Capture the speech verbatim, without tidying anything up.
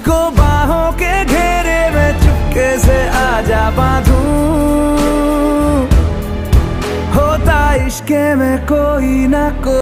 तुझको बाहों के घेरे में चुपके से आजा बांधूं, होता इश्क़ में कोई ना कोई।